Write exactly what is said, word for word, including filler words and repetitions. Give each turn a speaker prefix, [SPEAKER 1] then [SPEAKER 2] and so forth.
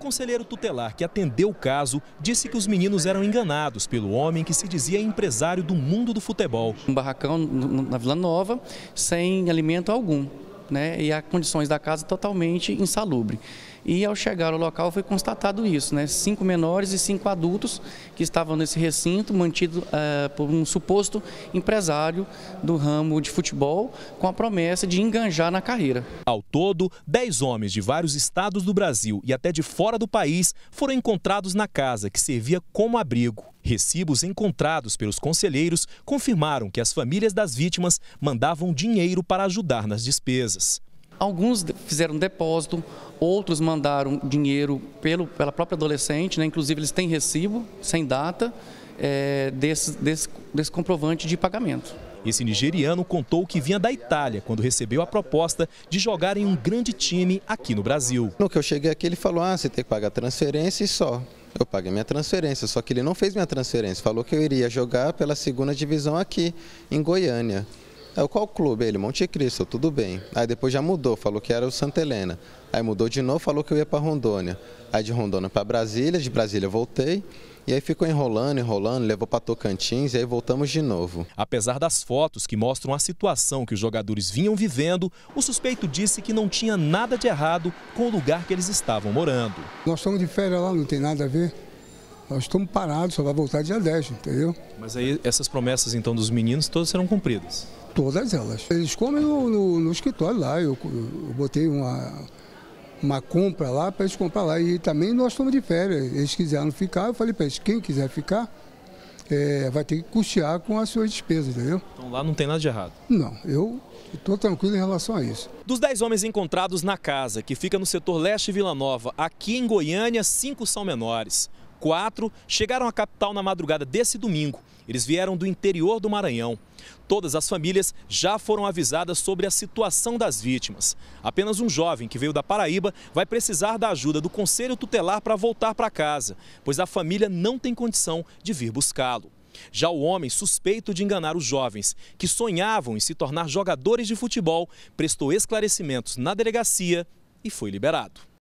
[SPEAKER 1] conselheiro tutelar que atendeu o caso disse que os meninos eram enganados pelo homem que se dizia empresário do mundo do futebol.
[SPEAKER 2] Um barracão na Vila Nova, sem alimento algum, né? E as condições da casa totalmente insalubre. E ao chegar ao local foi constatado isso, né? Cinco menores e cinco adultos que estavam nesse recinto, mantido uh, por um suposto empresário do ramo de futebol, com a promessa de enganjar na carreira.
[SPEAKER 1] Ao todo, dez homens de vários estados do Brasil e até de fora do país foram encontrados na casa, que servia como abrigo. Recibos encontrados pelos conselheiros confirmaram que as famílias das vítimas mandavam dinheiro para ajudar nas despesas.
[SPEAKER 2] Alguns fizeram depósito, outros mandaram dinheiro pelo, pela própria adolescente, né? Inclusive eles têm recibo, sem data, é, desse, desse, desse comprovante de pagamento.
[SPEAKER 1] Esse nigeriano contou que vinha da Itália quando recebeu a proposta de jogar em um grande time aqui no Brasil.
[SPEAKER 3] No que eu cheguei aqui, ele falou, ah, você tem que pagar transferência e só. Eu paguei minha transferência, só que ele não fez minha transferência, falou que eu iria jogar pela segunda divisão aqui, em Goiânia. Aí, qual clube? Ele, Monte Cristo, tudo bem. Aí depois já mudou, falou que era o Santa Helena. Aí mudou de novo, falou que eu ia para Rondônia. Aí de Rondônia para Brasília, de Brasília eu voltei. E aí ficou enrolando, enrolando, levou para Tocantins e aí voltamos de novo.
[SPEAKER 1] Apesar das fotos que mostram a situação que os jogadores vinham vivendo, o suspeito disse que não tinha nada de errado com o lugar que eles estavam morando.
[SPEAKER 4] Nós estamos de férias lá, não tem nada a ver. Nós estamos parados, só vai voltar dia dez, entendeu?
[SPEAKER 1] Mas aí essas promessas então dos meninos todas serão cumpridas?
[SPEAKER 4] Todas elas. Eles comem no, no, no escritório lá, eu, eu botei uma, uma compra lá para eles comprar lá. E também nós estamos de férias, eles quiseram ficar, eu falei para eles, quem quiser ficar, é, vai ter que custear com as suas despesas, entendeu?
[SPEAKER 1] Então lá não tem nada de errado?
[SPEAKER 4] Não, eu estou tranquilo em relação a isso.
[SPEAKER 1] Dos dez homens encontrados na casa, que fica no setor leste Vila Nova, aqui em Goiânia, cinco são menores. Quatro chegaram à capital na madrugada desse domingo. Eles vieram do interior do Maranhão. Todas as famílias já foram avisadas sobre a situação das vítimas. Apenas um jovem que veio da Paraíba vai precisar da ajuda do Conselho Tutelar para voltar para casa, pois a família não tem condição de vir buscá-lo. Já o homem suspeito de enganar os jovens, que sonhavam em se tornar jogadores de futebol, prestou esclarecimentos na delegacia e foi liberado.